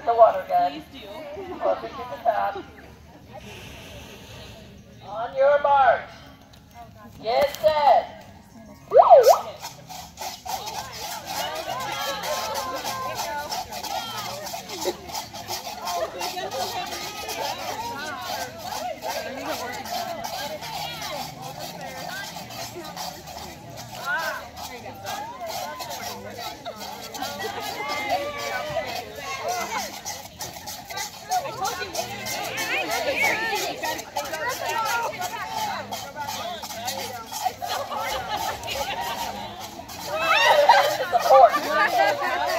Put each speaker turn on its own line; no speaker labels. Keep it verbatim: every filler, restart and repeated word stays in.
the water gun.
Please do.
Closer to the top. On your mark. Get set. Woo! Support.